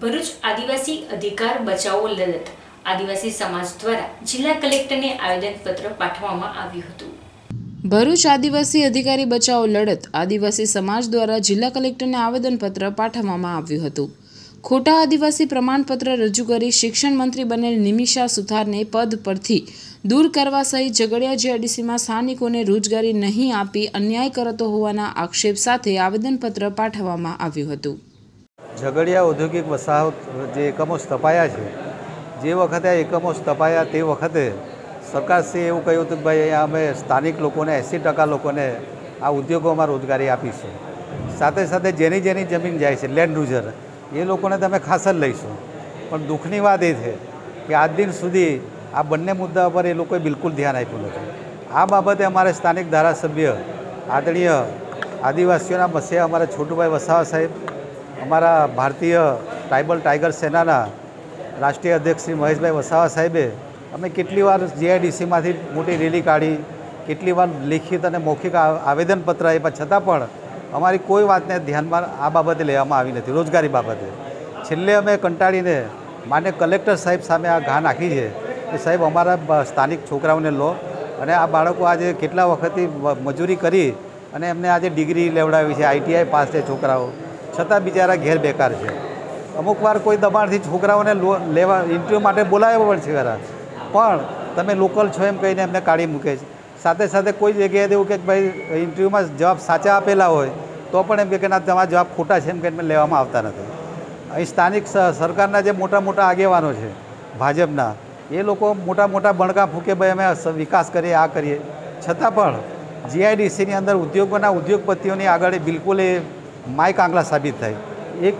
ભરૂચ આદિવાસી અધિકાર બચાવો લડત આદિવાસી સમાજ દ્વારા જિલ્લા કલેક્ટરને આવેદનપત્ર પાઠવવામાં આવ્યું હતું। ભરૂચ આદિવાસી અધિકારી બચાવો લડત આદિવાસી સમાજ દ્વારા જિલ્લા કલેક્ટરને આવેદનપત્ર પાઠવવામાં આવ્યું હતું। ખોટા આદિવાસી પ્રમાણપત્ર રજૂ કરી શિક્ષણ મંત્રી બનેલ નિમિષા સુથારને પદ પરથી दूर करवा सहित झगड़िया जीआईडीसी में स्थानिकोने रोजगारी नहीं आपी अन्याय करतो होवाना आक्षेप साथे आवेदनपत्र पाठववामां आव्युं हतुं। झगड़िया औद्योगिक वसाहत जे एकमो स्थापाया छे, जे वखते आ एकमो स्थापाया ते वखते सरकारश्रीए एवुं कह्युं हतुं के भाई अहींया अमे स्थानिक लोकोने 80% लोकोने आ उद्योगोमां रोजगारी आपीशुं। साथे साथे जेनी जेनी जमीन जाय छे लेन्ड यूजर ए लोकोने तमे खास ज लईशुं। पण दुखनी वात ए छे के आज दिन सुधी आ बंने मुद्दा पर ए लोकोए बिल्कुल ध्यान आप्युं नथी। आ बाबते अमारे स्थानिक धारासभ्य आदरणीय आदिवासीओना मसीहा अमारा छोटुभाई वसावा साहेब, अमारा भारतीय ट्राइबल टाइगर सेनाना राष्ट्रीय अध्यक्ष श्री महेशभाई वसावा साहेबे अमे केटली वार जीआईडीसी मांथी मोटी रेली काढी, केटली वार लिखित अने मौखिक आवेदनपत्र आप्या छतां पण अमारी कोई वातने ध्यानमां आ बाबते लेवामां आवी नथी। रोजगारी बाबते छेल्ले अमे कंटाळीने मान्य कलेक्टर साहेब सामे आ घा नाखी छे कि साहेब अमारा स्थानिक छोकराओने लो अने आ बाळको आज केटला वखतथी मजूरी करी अने एमने आज डिग्री लेवडावी छे, आईटीआई पास छे छोकराओ, छतां बिचारा घेर बेकार छे। अमुक वार कोई दबाणथी छोकराओने लेवा इंटरव्यू माटे बोलाव्या पण छे खरा, पण तमे लोकल छो एम कहीने एमने काढी मूके छे। साथे साथे कोई जग्याए एवुं के भाई इंटरव्यूमां जवाब साचा आपेला होय तो पण एम के ना तमारा जवाब खोटा छे एम कहीने लेवामां आवता नथी। અહીં સ્થાનિક સરકારના જે મોટા મોટા આગેવાનો છે ભાજપના, એ લોકો મોટા મોટા બણકા ફૂકે ભાઈ અમે વિકાસ કરીએ, આ કરીએ, છતાં પણ જીઆઈડીસીની અંદર ઉદ્યોગોના ઉદ્યોગપતિઓની આગળ બિલકુલ એ માય કાંગલા સાબિત થાય। એક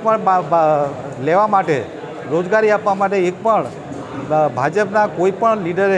પણ લેવા માટે, રોજગારી આપવા માટે એક પણ ભાજપના કોઈ પણ લીડરે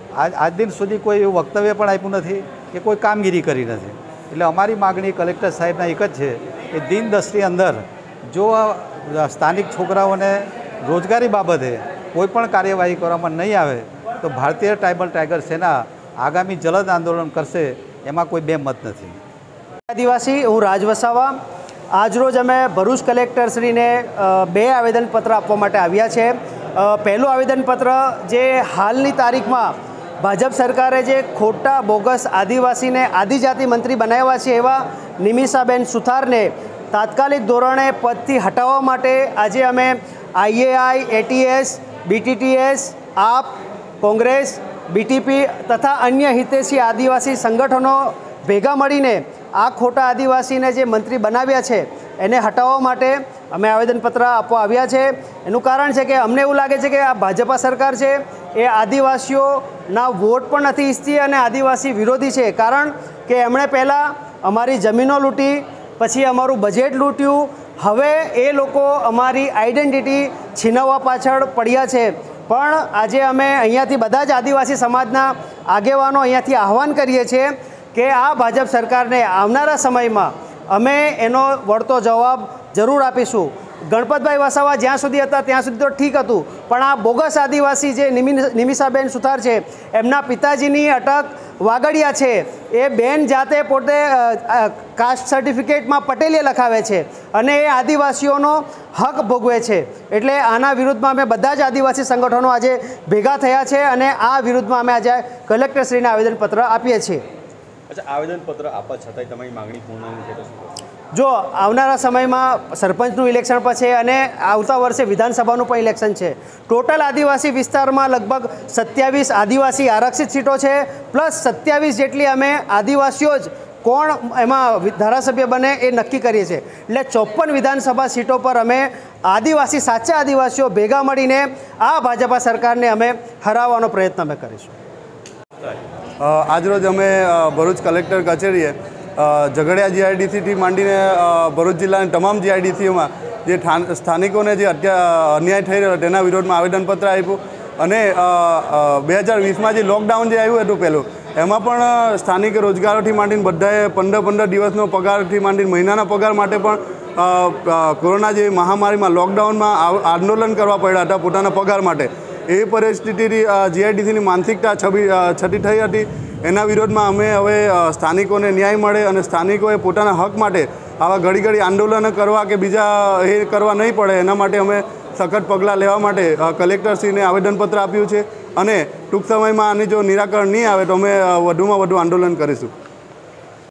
આજ દિન સુધી કોઈ એવું વક્તવ્ય પણ આપ્યું નથી કે કોઈ કામગીરી કરી નથી। એટલે અમારી માગણી કલેક્ટર સાહેબના એક જ છે કે દિન દસની અંદર જો स्थानिक छोकराओने रोजगारी बाबते कोईपण कार्यवाही करवामां नहीं आवे तो भारतीय ट्राइबल टाइगर सेना आगामी जलद आंदोलन करशे, एमां कोई बेमत नथी। आदिवासी हूँ राज वसावा आज रोज अमे भरूच कलेक्टरश्री ने 2 आवेदनपत्र आपवा माटे आव्या छे। पहलू आवेदनपत्र जे हालनी तारीख में भाजप सरकारे जे खोटा बोगस आदिवासी ने आदिजाति मंत्री बनाव्या छे एवा निमिषाबेन सुथार ने तात्कालिक धोरणे पदथी हटाववा माटे आजे अमे आईएआई, एटीएस, बीटीटीएस, आप, कांग्रेस, बीटीपी तथा अन्य हितैषी आदिवासी संगठनों भेगा मळीने आ खोटा आदिवासी ने जे मंत्री बनाव्या छे एने हटाववा माटे अमे आवेदनपत्र आपवा आव्या छे। एनुं कारण छे के अमने एवुं लागे छे के आ भाजपा सरकार छे ए आदिवासीओना वोट पण नथी ईच्छती अने आदिवासी विरोधी छे। कारण के एमणे पहेला अमारी जमीनो लूंटी, पछी अमारू बजेट लूट्यू, हवे ए लोको अमारी आइडेंटिटी छीनववा पाछळ पड्या छे। पण आजे अमे अहींयाथी बधा ज आदिवासी समाजना आगेवानो अहींयाथी आह्वान करीए छीए के आ भाजप सरकारने आवनारा समयमां अमे एनो वळतो जवाब जरूर आपीशुं। गणपतभाई वसावा ज्यां सुधी हता त्यां सुधी तो ठीक हतुं, पण आ बोगस आदिवासी जे निमिषाबेन सुथार छे एमना पिताजीनी अटक वागड़िया छे ए बेन जाते पोते कास्ट सर्टिफिकेट में पटेलिए लखावे छे अने ए आदिवासीओनो हक भोगवे छे। एटले आना विरुद्ध में अमे बधा ज आदिवासी संगठनों आज भेगा थया छे अने आ विरुद्ध में अमे आज कलेक्टरश्रीने आवेदनपत्र आपीए छीए। अच्छा, आवेदनपत्र आपवा छतांय तमारी मागणी पूर्ण नहीं थई? जो आवनारा समय में सरपंचનું इलेक्शन पर है और आवता वर्षे विधानसभाનું પણ इलेक्शन है। टोटल आदिवासी विस्तार में लगभग 27 आदिवासी आरक्षित सीटों है प्लस 27 जेटली अमे आदिवासीओ ज कोण एमां धारासभ्य बने ए नक्की करीए छे। एटले 54 विधानसभा सीटों पर अमे आदिवासी साचा आदिवासीओ भेगा मळीने आ भाजपा सरकारने अमे हराववानो प्रयत्न अमे करीशुं। आज रोज अमे भरूच कलेक्टर कचेरीए झगड़िया जीआईडीसी मांडीने भरूच जिल्लानी तमाम जीआईडीसीओमां जे स्थानिकोने जे अन्याय थई रह्यो तेना विरोधमां आवेदनपत्र आप्युं अने 2020 में जे लॉकडाउन जे आव्युं हतुं पहेલું एमां पण स्थानिक रोजगारोथी मांडीने बधाए 15 दिवसनो पगारथी मांडीने महीनाना पगार माटे पण कोरोना जेवी महामारीमां लॉकडाउनमां आंदोलन करवा पड्या हता पोताना पगार माटे। ए परिस्थिति जीआईडीसीनी मानसिकता छटी थई हती। एना विरोधमां अमे हवे स्थानिकोने न्याय मळे अने स्थानिकोए पोताना हक माटे आवा घड़ी घड़ी आंदोलन करवा के बीजा ए करवा नहीं पड़े एना माटे अमे સખત પગલાં લેવા માટે કલેક્ટરશ્રીને આવેદનપત્ર આપ્યું છે અને ટૂંક સમયમાં આની જો નિરાકરણ નહીં આવે તો અમે વધુમાં વધુ આંદોલન કરીશું.